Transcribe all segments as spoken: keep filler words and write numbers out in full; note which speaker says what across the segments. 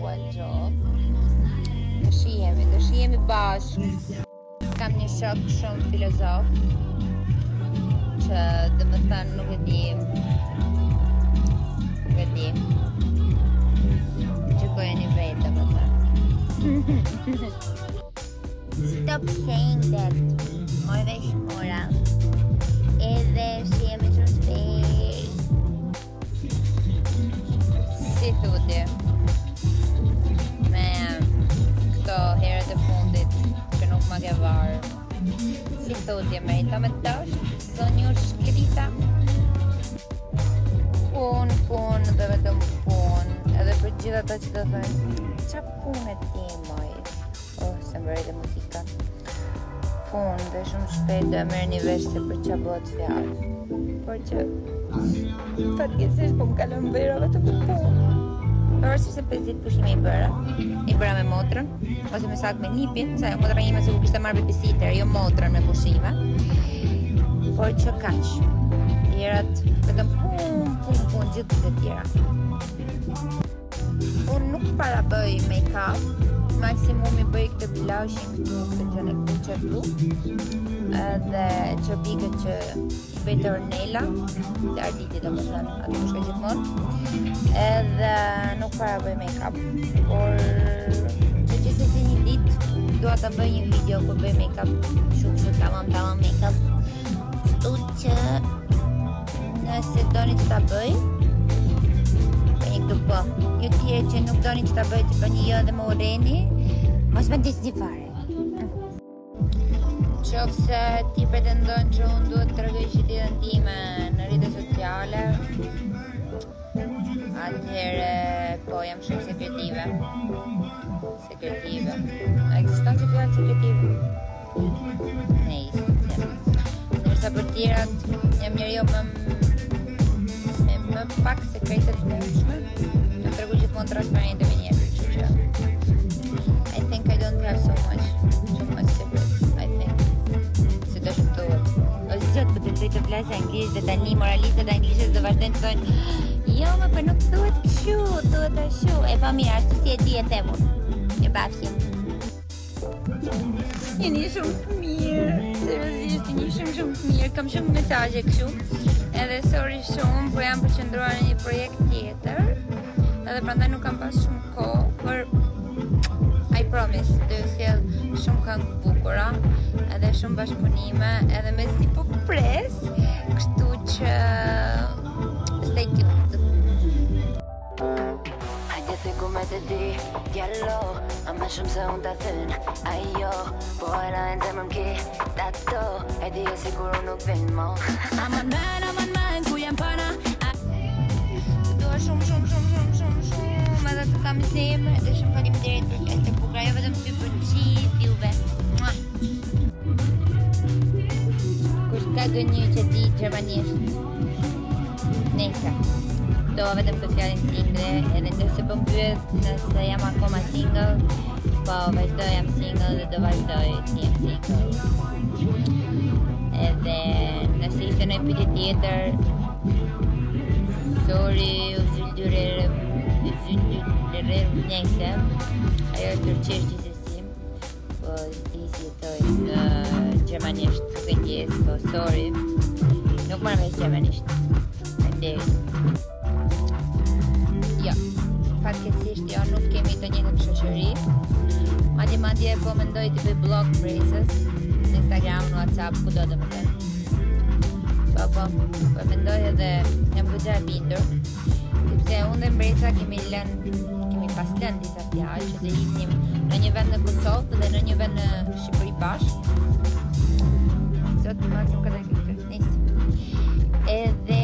Speaker 1: well job. Do shihemi, do shihemi bashkë. Kam një shok shumë filozof që dhe më thënë nuk e di nuk e di që ko e një vetë dhe më thënë. Stop saying that. Moj vesh mora. Edhe shihemi shumë shpejt. Si thuti me këto herët e fundit që nuk më ke varë. Si thutje me ito me tosh, zonjur shkrita. Pun, pun dhe vetëm pun. Edhe për gjitha ta që të thënë, qa pun e ti moj? Oh, se mbërë dhe muzika. Pun dhe shumë shpejt do e merë një vesh se për qa bëhet fjallë. Por që fatkeqësisht po më kalon bëra vetëm pun. Pavarësisht se pesë ditë pushime i bëra. I bëra me motrën, ose me saktë me nipin, sa motra ime se ku kishte marrë babysitter, jo motrën me pushime. Por që kaq. Tjerat vetëm pun, pun, pun, gjithë të tjera. Unë nuk para bëj make-up, maksimum i bëj këtë blushin këtu, këtë gjën e kuqe këtu, edhe çopikët që i bëj të Ornella, të Arditi do më thënë, aty më shkoj gjithmonë, edhe nuk para bëj make-up, por që gjithsesi një ditë dua ta bëj një video ku bëj make-up, shumë shumë tamam tamam make-up, kështu që nëse doni që ta bëj, bëj këtë po. Ju tjerë që nuk doni që ta bëj të bëni jo dhe më urreni, mos më disni fare. Qofse ti pretendon që unë duhet të tregoj shitjen time në rrjetet sociale, atëherë po jam shumë sekretive. Sekretive. A ekziston që fjallë sekretive? Nejse. Nërsa për tjerat jam njeriu më më pak sekrete të mundshme. Në tregu gjithmonë transparente me njerëzit, kështu që I think I don't have so much too much secrets, I think. Si do shumë thuhet. O zot, po të lej të flasë anglisht dhe tani moralistët anglishtë do vazhdojnë të thonë jo, më për nuk thuhet kështu, thuhet ashtu. E pa mirë, ashtu si e di e themur. E bafshim. Jeni shumë të mirë, seriozisht, jeni shumë shumë të mirë. Kam shumë mesazhe kështu. Edhe sorry shumë, po jam përqendruar në një projekt tjetër. Edhe prandaj nuk kam pas shumë kohë, por I promise të sjell shumë këngë bukura, edhe shumë bashkëpunime, edhe me si po pres, kështu që stay tuned.
Speaker 2: Hajde thiku me të di, djallo, a më shumë se unë të thënë, ajo, po era e në zemrëm ki, dato, e di e sigur unë nuk vinë mo. Aman man, aman man, ku jam pana,
Speaker 1: Dua shumë, shumë, shumë, shumë, shumë, shumë, edhe të kam zemër, edhe shumë faleminderit për fjalët e bukura, jo vetëm ty për gjithë juve. Kush ka gënjë që di gjermanisht? Nejse. Do vetëm të fjalën single, edhe nëse po pyet nëse jam akoma single, po vazhdoj jam single dhe do vazhdoj të jem single. Edhe nëse ishte në pyetje tjetër, sorry, u zyldyrer, u zyldyrer, njëse, ajo është turqisht gjithsesi, po ti si jetoj në gjermanisht, nuk e ndjes, po sorry, nuk marrë me gjermanisht, faleminderit. Jo, fatkeqësisht jo, nuk kemi të njëjtën shoqëri. Madje madje po mendoj të bëj blog braces në Instagram, në WhatsApp, kudo do të thënë. Po po, po mendoj edhe jam goxha e bindur, sepse unë dhe Mbreca kemi lënë, kemi pas lënë disa fjalë që të iknim në një vend në Kosovë dhe në një vend në Shqipëri bashkë. Sot më marrëm këtë këtë, nisë. Edhe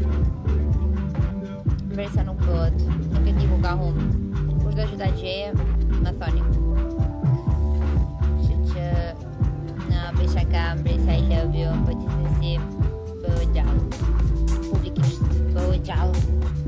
Speaker 1: Mbreca nuk bëhet, nuk e di ku ka humbë. Kushdo që ta gjeje, më thoni. Kështu që në bëj shaka, Mbreca I love you, po gjithsesi bëhet gjallë. Publikisht, bëhet gjallë.